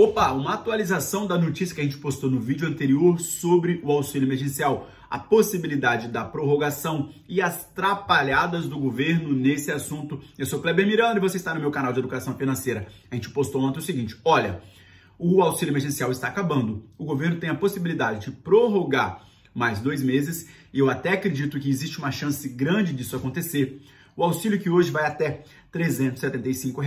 Opa, uma atualização da notícia que a gente postou no vídeo anterior sobre o auxílio emergencial, a possibilidade da prorrogação e as trapalhadas do governo nesse assunto. Eu sou Kleber Miranda e você está no meu canal de Educação Financeira. A gente postou ontem o seguinte, olha, o auxílio emergencial está acabando, o governo tem a possibilidade de prorrogar mais 2 meses e eu até acredito que existe uma chance grande disso acontecer. O auxílio que hoje vai até R$ 375.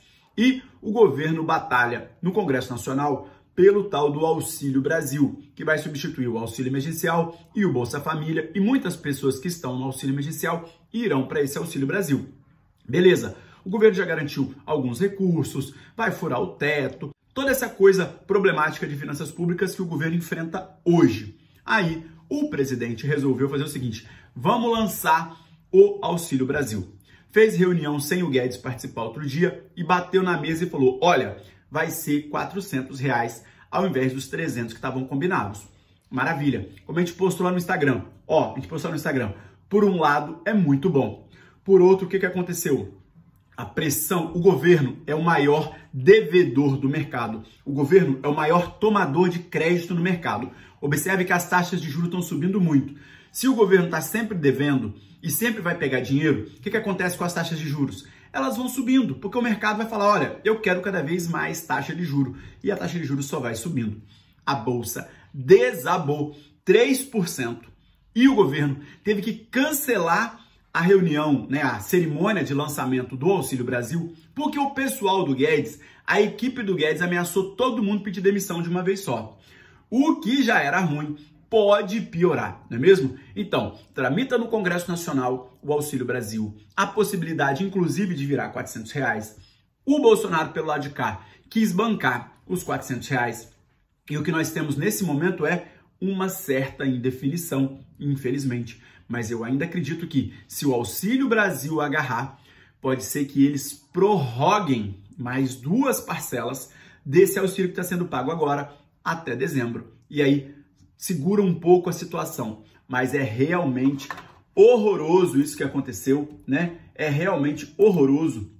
E o governo batalha no Congresso Nacional pelo tal do Auxílio Brasil, que vai substituir o auxílio emergencial e o Bolsa Família, e muitas pessoas que estão no auxílio emergencial irão para esse Auxílio Brasil. Beleza, o governo já garantiu alguns recursos, vai furar o teto, toda essa coisa problemática de finanças públicas que o governo enfrenta hoje. Aí o presidente resolveu fazer o seguinte, vamos lançar o Auxílio Brasil. Fez reunião sem o Guedes participar outro dia e bateu na mesa e falou, olha, vai ser R$ 400 ao invés dos 300 que estavam combinados. Maravilha. Como a gente postou lá no Instagram. A gente postou lá no Instagram. Por um lado, é muito bom. Por outro, o que aconteceu? A pressão, o governo é o maior devedor do mercado. O governo é o maior tomador de crédito no mercado. Observe que as taxas de juros estão subindo muito. Se o governo está sempre devendo e sempre vai pegar dinheiro, o que acontece com as taxas de juros? Elas vão subindo, porque o mercado vai falar, olha, eu quero cada vez mais taxa de juros. E a taxa de juros só vai subindo. A Bolsa desabou 3%. E o governo teve que cancelar a reunião, a cerimônia de lançamento do Auxílio Brasil, porque o pessoal do Guedes, a equipe do Guedes ameaçou todo mundo pedir demissão de uma vez só. O que já era ruim pode piorar, não é mesmo? Então, tramita no Congresso Nacional o Auxílio Brasil, a possibilidade inclusive de virar R$ 400. O Bolsonaro, pelo lado de cá, quis bancar os R$ 400. E o que nós temos nesse momento é uma certa indefinição, infelizmente. Mas eu ainda acredito que, se o Auxílio Brasil agarrar, pode ser que eles prorroguem mais 2 parcelas desse auxílio que está sendo pago agora até dezembro. E aí, segura um pouco a situação. Mas é realmente horroroso isso que aconteceu, né? É realmente horroroso.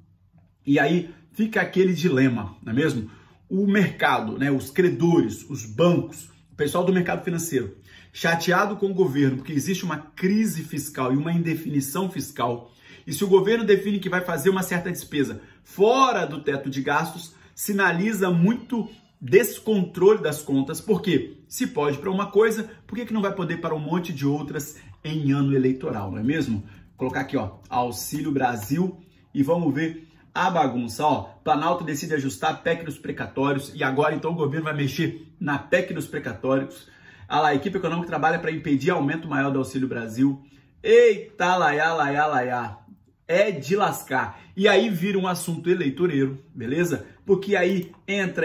E aí fica aquele dilema, não é mesmo? O mercado, os credores, os bancos, o pessoal do mercado financeiro, chateado com o governo, porque existe uma crise fiscal e uma indefinição fiscal. E se o governo define que vai fazer uma certa despesa fora do teto de gastos, sinaliza muito descontrole das contas, porque se pode para uma coisa, por que não vai poder para um monte de outras em ano eleitoral, não é mesmo? Vou colocar aqui, Auxílio Brasil e vamos ver a bagunça, Planalto decide ajustar a PEC dos precatórios e agora então o governo vai mexer na PEC dos precatórios. A equipe econômica trabalha para impedir aumento maior do Auxílio Brasil. Eita, laiá. É de lascar. E aí vira um assunto eleitoreiro, beleza? Porque aí entra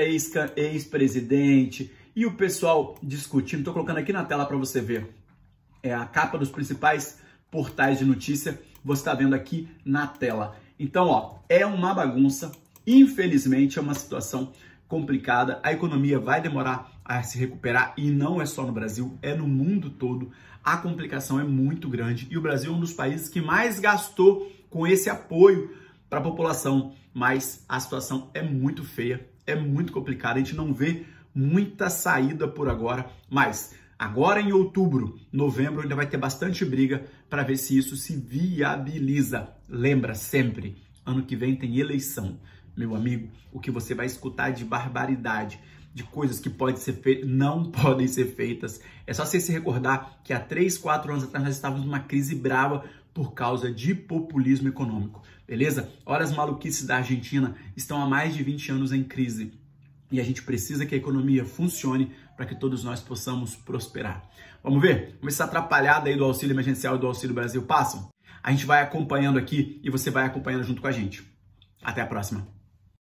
ex-presidente e o pessoal discutindo. Estou colocando aqui na tela para você ver. É a capa dos principais portais de notícia. Você está vendo aqui na tela. Então, é uma bagunça. Infelizmente, é uma situação complicada. A economia vai demorar a se recuperar e não é só no Brasil, é no mundo todo. A complicação é muito grande e o Brasil é um dos países que mais gastou com esse apoio para a população, mas a situação é muito feia, é muito complicada, a gente não vê muita saída por agora, mas agora em outubro, novembro, ainda vai ter bastante briga para ver se isso se viabiliza. Lembra sempre, ano que vem tem eleição. Meu amigo, o que você vai escutar de barbaridade, de coisas que podem ser feitas, não podem ser feitas. É só você se recordar que há 3, 4 anos atrás nós estávamos numa crise brava por causa de populismo econômico, beleza? Olha, as maluquices da Argentina estão há mais de 20 anos em crise. E a gente precisa que a economia funcione para que todos nós possamos prosperar. Vamos ver? Vamos ver se essa atrapalhada aí do auxílio emergencial e do Auxílio Brasil passam? A gente vai acompanhando aqui e você vai acompanhando junto com a gente. Até a próxima.